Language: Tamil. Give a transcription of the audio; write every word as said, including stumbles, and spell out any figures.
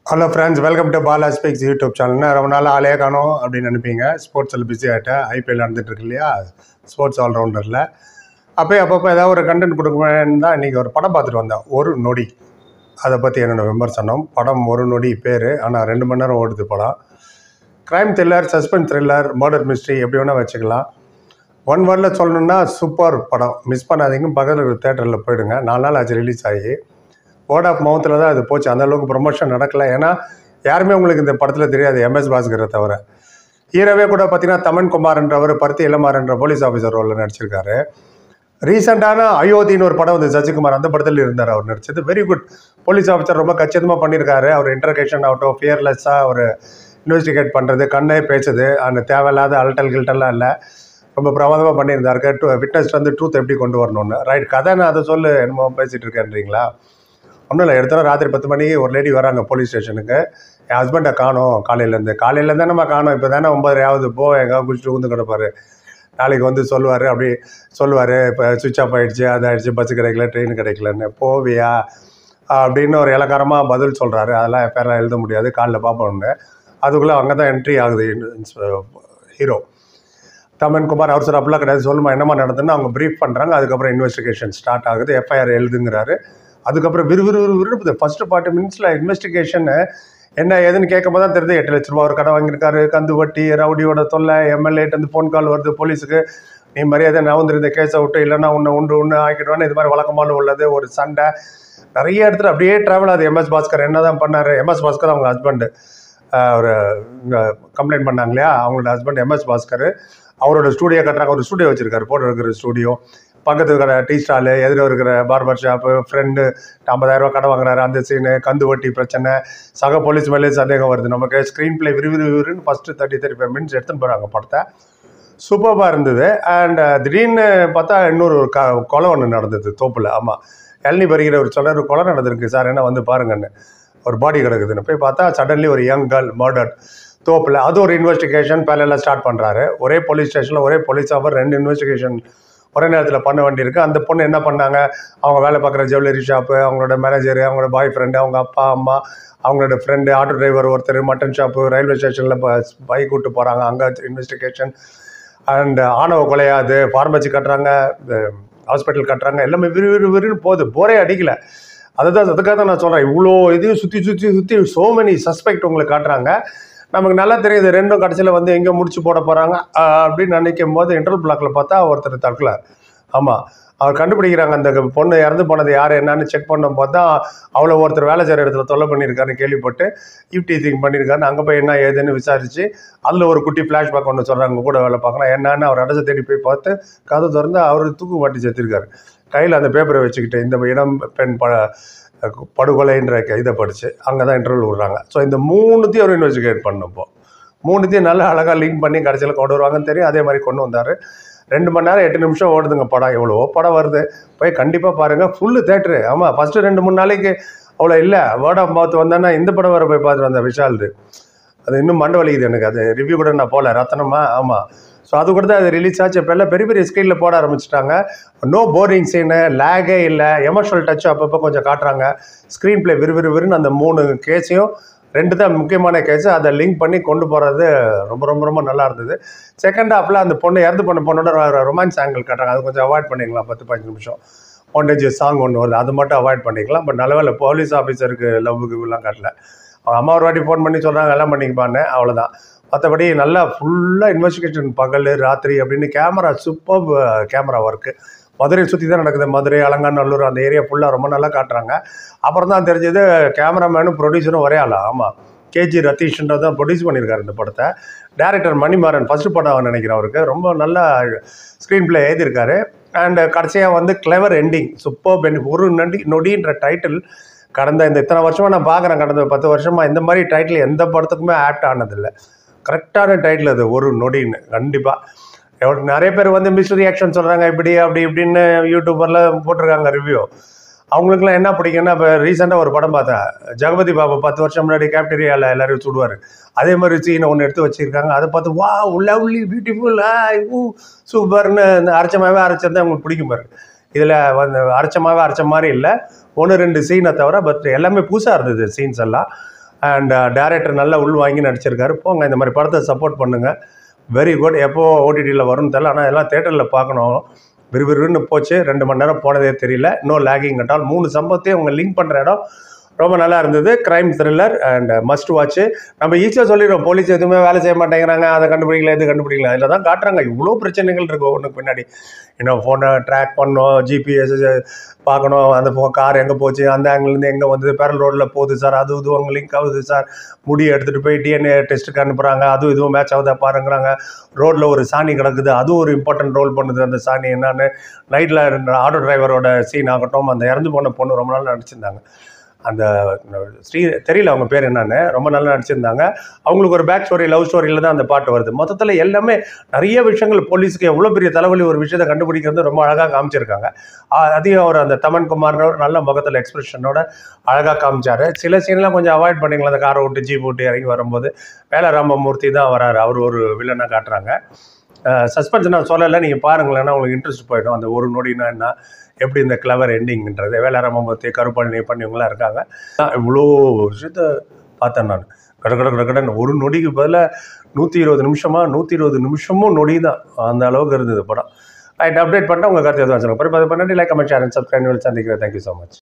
Hello friends, welcome to Bala speaks YouTube சேனல்னா ரொம்ப நாள் ஆளே காணும் அப்படின்னு நினைப்பீங்க. ஸ்போர்ட்ஸில் பிஸி ஆகிட்டேன். ஐபிஎல் நடந்துகிட்ருக்கு இல்லையா, ஸ்போர்ட்ஸ் ஆல்ரவுண்டரில். அப்போயே அப்பப்போ ஏதாவது ஒரு கண்டென்ட் கொடுக்குவேன்னு தான் இன்றைக்கி ஒரு படம் பார்த்துட்டு வந்தேன், ஒரு நொடி. அதை பற்றி என்னோடய விமர்சனம். படம் ஒரு நொடி பேர், ஆனால் ரெண்டு மணி நேரம் ஓடுது படம். Crime thriller, suspense thriller, murder mystery எப்படி வேணால் வச்சுக்கலாம். ஒன் வேர்டில் சொல்லணுன்னா சூப்பர் படம். மிஸ் பண்ணாதீங்க. பக்கத்தில் ஒரு தேட்டரில் போயிடுங்க. நாலு நாள் ஆச்சு ரிலீஸ் ஆகி. வேர்ட் ஆஃப் மவுத்தில் தான் அது போச்சு. அந்தளவுக்கு ப்ரொமோஷன் நடக்கலை. ஏன்னா யாருமே உங்களுக்கு இந்த படத்தில் தெரியாது, எம்எஸ் பாஸ்கரை தவிர. ஹீரோவே கூட பார்த்தீங்கன்னா தமன் குமார்ன்றவர் பருத்தி இளமாறன்ற போலீஸ் ஆஃபீஸர் ரோலில் நடிச்சிருக்காரு. ரீசெண்டான அயோத்தின்னு ஒரு படம் வந்து சசிகுமார், அந்த படத்தில் இருந்தார் அவர் நடிச்சது. Very good. போலீஸ் ஆஃபீஸர் ரொம்ப கச்சிதமாக பண்ணியிருக்காரு. அவர் இன்டர்கேஷன் ஆகட்டும், ஃபியர்லெஸ்ஸாக அவர் இன்வெஸ்டிகேட் பண்ணுறது, கண்ணே பேசுது, அந்த தேவையில்லாத அல்டல் கில்டெல்லாம் இல்லை. ரொம்ப பிரமாதமாக பண்ணியிருந்தாரு. டூ விட்னஸ் வந்து ட்ரூத் எப்படி கொண்டு வரணும்னு. ரைட், கதை நான் அதை சொல்லு என்னமோ பேசிகிட்டு இருக்கேன்றீங்களா? ஒன்றும் இல்லை. எடுத்தோம் ராத்திரி பத்து மணிக்கு ஒரு லேடி வராங்க போலீஸ் ஸ்டேஷனுக்கு. என் ஹஸ்பண்டை காணோம் காலையிலேருந்து. காலையில் தானேம்மா காணோம், இப்போ தானே ஒம்பது ஆகுது, போ எங்கே குடிச்சிட்டு ஊந்து கிடப்பார். நாளைக்கு வந்து சொல்லுவார், அப்படி சொல்லுவார், இப்போ சுவிட்ச் ஆஃப் ஆகிடுச்சு, அது ஆகிடுச்சு, பஸ்ஸு கிடைக்கல, ட்ரெயின் கிடைக்கலன்னு. போவியா அப்படின்னு ஒரு இலக்காரமாக பதில் சொல்கிறாரு. அதெல்லாம் என் பேரெலாம் எழுத முடியாது, காலில் பார்ப்போன்னு. அதுக்குள்ளே அங்கே தான் என்ட்ரி ஆகுது ஹீரோ தமன் குமார். அவர் சார் அப்படிலாம் கிடையாது, சொல்லுமா என்னமா நடந்ததுன்னு அவங்க ப்ரீஃப் பண்ணுறாங்க. அதுக்கப்புறம் இன்வெஸ்டிகேஷன் ஸ்டார்ட் ஆகுது. எஃப்ஐஆர் எழுதுங்கிறாரு. அதுக்கப்புறம் விறுவிறு விறுவிறு ஃபஸ்ட்டு ஃபார்ட்டி மினிட்ஸில் இன்வெஸ்டிகேஷன் என்ன ஏதுன்னு கேட்கும் போது தான் தெரியுது. எட்டு லட்ச ரூபா ஒரு கடை வாங்கியிருக்காரு, கந்து வட்டி, ரவுடியோட தொல்லை, எம்எல்ஏட்டு வந்து ஃபோன் கால் வருது போலீஸுக்கு, நீ மரியாதை நவந்துரு இந்த கேஸை விட்டு, இல்லைன்னா உன்னை உண்டு ஒன்று ஆக்கிடுவான்னு. இது மாதிரி வழக்கமான உள்ளது ஒரு சண்டை நிறைய இடத்துல அப்படியே ட்ராவல் ஆகுது. எம்எஸ் பாஸ்கர் என்ன தான் பண்ணார்? எம்எஸ் பாஸ்கர் அவங்க ஹஸ்பண்டு, ஒரு இங்கே கம்ப்ளைண்ட் பண்ணாங்க இல்லையா, அவங்களோட ஹஸ்பண்ட் எம்எஸ் பாஸ்கர். அவரோட ஸ்டூடியோ கட்டுறாங்க. ஒரு ஸ்டூடியோ வச்சுருக்காரு, போட்டு இருக்கிற ஸ்டூடியோ. பக்கத்து இருக்கிற டீ ஸ்டாலு, எதிர இருக்கிற பார்பர் ஷாப்பு, ஃப்ரெண்டு ஐம்பதாயிரரூவா கடை வாங்குறாரு, அந்த சீனு, கந்து வட்டி பிரச்சனை, சக போலீஸ் மேலே சந்தேகம் வருது நமக்கு. ஸ்க்ரீன் பிளே விறுவிறு விறுன்னு first thirty thirty five minutes எடுத்துன்னு போகிறாங்க படத்தை. சூப்பராக இருந்தது. அண்ட் திடீர்னு பார்த்தா இன்னொரு க கொலை ஒன்று நடந்தது தோப்பில். ஆமாம், இளநி பறிக்கிறவர் சொல்கிறார், கொலை நடந்திருக்கு சார், என்ன வந்து பாருங்கன்னு. ஒரு பாடி கிடக்குதுன்னு போய் பார்த்தா சடன்லி ஒரு யங் கேர்ள் மர்டர் தோப்பில். அது ஒரு இன்வெஸ்டிகேஷன் பேரலாக ஸ்டார்ட் பண்ணுறாரு. ஒரே போலீஸ் ஸ்டேஷனில் ஒரே போலீஸ் ஆஃபர் ரெண்டு இன்வெஸ்டிகேஷன் ஒரே நேரத்தில் பண்ண வேண்டியிருக்கு. அந்த பொண்ணு என்ன பண்ணாங்க, அவங்க வேலை பார்க்குற ஜுவல்லரி ஷாப்பு, அவங்களோட மேனேஜரு, அவங்களோட பாய் ஃப்ரெண்டு, அவங்க அப்பா அம்மா, அவங்களோட ஃப்ரெண்டு, ஆட்டோ டிரைவர் ஒருத்தர், மட்டன் ஷாப்பு, ரயில்வே ஸ்டேஷனில் பைக் கூப்பிட்டு போகிறாங்க, அங்கே இன்வெஸ்டிகேஷன். அண்ட் ஆணவ கொலையாது, ஃபார்மசி கட்டுறாங்க, ஹாஸ்பிட்டல் கட்டுறாங்க, எல்லாமே விறு விறு விறுன்னு போகுது. போரே அடிக்கலை. அதுதான் அதுக்காக தான் நான் சொல்கிறேன், இவ்வளோ இதையும் சுற்றி சுற்றி சுற்றி சோ மெனி சஸ்பெக்ட் உங்களுக்கு காட்டுறாங்க. நமக்கு நல்லா தெரியுது ரெண்டும் கடைசியில் வந்து எங்கே முடிச்சு போட போகிறாங்க அப்படின்னு நினைக்கும் போது இன்டர்வல் பிளாக்ல பார்த்தா ஒருத்தர் தற்கொலை. ஆமாம், அவர் கண்டுபிடிக்கிறாங்க அந்த பொண்ணு இறந்து போனது யார் என்னன்னு செக் பண்ணும் பார்த்தா அவ்வளோ ஒருத்தர் வேலை செய்கிற இடத்துல தொல்லை பண்ணியிருக்காருன்னு கேள்விப்பட்டு இஃப்டி திங் பண்ணியிருக்காருன்னு அங்கே போய் என்ன ஏதுன்னு விசாரித்து அதில் ஒரு குட்டி ஃப்ளாஷ்பேக் ஒன்று சொல்கிறாங்க, கூட வேலை பார்க்குறேன் என்னன்னு. அவர் அடைச்ச தேடி போய் பார்த்து கதை திறந்து அவர் தூக்கு மாட்டி செத்துருக்காரு. கையில் அந்த பேப்பரை வச்சுக்கிட்டு இந்த இடம் பெண் ப படுகொலைன்ற இதை படித்து அங்கே தான் இன்டர்வியூ விடுறாங்க. ஸோ இந்த மூணுத்தையும் அவர் இன்வெஸ்டிகேட் பண்ணப்போ மூணுத்தையும் நல்லா அழகாக லிங்க் பண்ணி கடைசியில் கொண்டு வருவாங்கன்னு தெரியும். அதே மாதிரி கொண்டு வந்தார். ரெண்டு மணி நேரம் எட்டு நிமிஷம் ஓடுதுங்க படம். எவ்வளோ படம் வருது, போய் கண்டிப்பாக பாருங்கள். Full theatre. ஆமாம், ஃபஸ்ட்டு ரெண்டு மூணு நாளைக்கு அவ்வளோ இல்லை, வேர்ட் ஆஃப் மவுத் வந்தேன்னா இந்த படம் வர போய் பார்த்துட்டு வந்தேன் விஷால்து. அது இன்னும் மண்டை வலிக்குது எனக்கு. அது ரிவ்யூ கூட நான் போகல, ரத்தனமா. ஆமாம், ஸோ அது கூட தான் அது ரிலீஸ் ஆச்சு. இப்போ எல்லாம் பெரிய பெரிய ஸ்க்ரீனில் போட ஆரம்பிச்சிட்டாங்க. நோ போரிங் சீனு, லேகே இல்லை, எமோஷனல் டச் அப்பப்போ கொஞ்சம் காட்டுறாங்க. ஸ்க்ரீன் பிளே விறுவிறு விறுன்னு அந்த மூணு கேஸையும், ரெண்டு தான் முக்கியமான கேஸு, அதை லிங்க் பண்ணி கொண்டு போகிறது ரொம்ப ரொம்ப ரொம்ப நல்லா இருந்தது. செகண்ட் ஹாஃபில் அந்த பொண்ணு இறந்து பண்ண பொண்ணோட ரொமான்ஸ் ஆங்கிள் காட்டுறாங்க. அது கொஞ்சம் அவாய்ட் பண்ணிக்கலாம். பத்து பதினஞ்சு நிமிஷம் ஒன்டேஜ் சாங் ஒன்று வருது, அது மட்டும் அவாய்ட் பண்ணிக்கலாம். பட் நல்லவேளை போலீஸ் ஆஃபீஸருக்கு லவ்வுக்கு எல்லாம் காட்டல. அவங்க அம்மா ஒரு வாட்டி ஃபோன் பண்ணி சொல்கிறாங்க எல்லாம் பண்ணிக்குப்பான்னு, அவ்வளோதான். மற்றபடி நல்லா ஃபுல்லாக இன்வெஸ்டிகேஷன் பகல் ராத்திரி அப்படின்னு camera super camera work. Madurai சுற்றி தான் நடக்குது. மதுரை, அலங்காநல்லூர் அந்த ஏரியா ஃபுல்லாக ரொம்ப நல்லா காட்டுறாங்க. அப்புறம் தான் தெரிஞ்சது கேமராமேனும் ப்ரொடியூசரும் ஒரே ஆளா. ஆமாம், கேஜி ரத்தீஷ்ன்றது தான் ப்ரொடியூஸ் பண்ணியிருக்காரு இந்த படத்தை. டேரக்டர் மணிமாறன் ஃபஸ்ட்டு படம் நினைக்கிறேன் அவருக்கு. ரொம்ப நல்லா ஸ்க்ரீன் பிளே எழுதியிருக்காரு. அண்டு கடைசியாக வந்து கிளவர் எண்டிங் சூப்பர் பெனி. ஒரு நொடி நொடின்ற டைட்டில் கடந்த இந்த இத்தனை வருஷமாக நான் பார்க்குறேன், கடந்த பத்து வருஷமாக இந்த மாதிரி டைட்டில் எந்த படத்துக்குமே ஆப்ட் ஆனதில்லை. கரெக்டான டைட்டில் அது, ஒரு நொடின்னு. கண்டிப்பாக எவ்வளோ நிறைய பேர் வந்து மிஸ் ரியாக்ஷன் சொல்கிறாங்க, இப்படி அப்படி இப்படின்னு யூடியூபரில் போட்டிருக்காங்க ரிவ்யூ. அவங்களுக்குலாம் என்ன பிடிக்குன்னா, இப்போ ரீசெண்டாக ஒரு படம் பார்த்தேன், ஜெகபதி பாபு பத்து வருஷம் முன்னாடி கேப்டீரியாவில் எல்லோரும் சுடுவார், அதே மாதிரி சீனை ஒன்று எடுத்து வச்சுருக்காங்க. அதை பார்த்து வா லவ்லி பியூட்டிஃபுல் ஊ சூப்பர்னு இந்த அரைச்சமாகவே அரைச்சது அவங்களுக்கு பிடிக்கும் பாரு. இதில் வந்து அரைச்சமாகவே அரைச்ச மாதிரி இல்லை, ஒன்று ரெண்டு சீனை தவிர. பட் எல்லாமே புதுசாக இருந்தது சீன்ஸ் எல்லாம். அண்ட் டேரக்டர் நல்லா உள் வாங்கி நடிச்சிருக்காரு. போங்க இந்த மாதிரி படத்தை சப்போர்ட் பண்ணுங்கள். Very good. எப்போ ஓடிடியில் வரும்னு தெரியல, ஆனால் எல்லாம் தேட்டரில் பார்க்கணும். விறுவிறுன்னு போச்சு. ரெண்டு மணி நேரம் போனதே தெரியல. No lagging at all. மூணு சம்பவத்தையும் அவங்க லிங்க் பண்ணுற இடம் ரொம்ப நல்லா இருந்தது. Crime thriller and must watch. நம்ம ஈஸியாக சொல்லிடுவோம், போலீஸ் எதுவுமே வேலை செய்ய மாட்டேங்கிறாங்க, அதை கண்டுபிடிக்கல, எது கண்டுபிடிக்கல. இதில் தான் காட்டுறாங்க இவ்வளோ பிரச்சனைகள் இருக்குது ஒன்றுக்கு பின்னாடி. இன்னும் ஃபோனை ட்ராக் பண்ணணும், ஜிபிஎஸ் பார்க்கணும், அந்த ஃபோ கார் எங்கே போச்சு, அந்த ஆங்கிலேருந்து எங்கே வந்தது, பேரல் ரோட்டில் போகுது சார், அது இதுவும் அங்கே லிங்க் ஆகுது சார், முடி எடுத்துகிட்டு போய் டிஎன்ஏ டெஸ்ட்டுக்கு அனுப்புகிறாங்க, அதுவும் இதுவும் மேட்ச் ஆகுதா பாருங்கிறாங்க. ரோட்டில் ஒரு சாணி கிடக்குது, அதுவும் ஒரு இம்பார்ட்டன்ட் ரோல் பண்ணுது. அந்த சாணி என்னன்னு நைட்டில் ஆட்டோ டிரைவரோட சீன் ஆகட்டும், அந்த இறந்து போன பொண்ணு ரொம்ப நாள் நடிச்சிருந்தாங்க. அந்த ஸ்ரீ தெரியல அவங்க பேர் என்னன்னு, ரொம்ப நல்லா நடிச்சிருந்தாங்க. அவங்களுக்கு ஒரு பேக் ஸ்டோரி, லவ் ஸ்டோரியில் தான் அந்த பாட்டு வருது. மொத்தத்தில் எல்லாமே நிறைய விஷயங்கள் போலீஸுக்கு எவ்வளோ பெரிய தலைவலி ஒரு விஷயத்தை கண்டுபிடிக்கிறது ரொம்ப அழகாக காமிச்சிருக்காங்க. அதையும் அவர் அந்த தமன் குமார்னவர் நல்ல முகத்தில் எக்ஸ்பிரஷனோட அழகாக காமிச்சார். சில சீன்லாம் கொஞ்சம் அவாய்ட் பண்ணிங்களா, அந்த காரை விட்டு ஜீப் விட்டு இறங்கி வரும்போது வேல ராமமூர்த்தி தான் வராரு, அவர் ஒரு வில்லனாக காட்டுறாங்க. சஸ்பென்ஸ் நான் சொல்லலை, நீங்கள் பாருங்களேன்னா உங்களுக்கு இன்ட்ரெஸ்ட் போயிடும். அந்த ஒரு நொடினா என்ன, எப்படி இந்த கிளவர் எண்டிங்ன்றது. வேலாராமமூர்த்தி, கருப்பழனி பண்ணிவங்களாம் இருக்காங்க. இவ்வளோ விஷயத்த பார்த்தேன் நான். கட கட கட கடன் ஒரு நொடிக்கு பதிலாக நூற்றி இருபது நிமிஷமா நூற்றி இருபது நிமிஷமும் நொடி தான். அந்த அளவுக்கு இருந்தது படம். ரைட், அப்டேட் பண்ணிட்டு உங்கள் கருத்து எதுவும் வச்சுருங்க. பரிபாதி பண்ணி like, comment, share and subscribe. சந்திக்கிறேன். Thank you so much.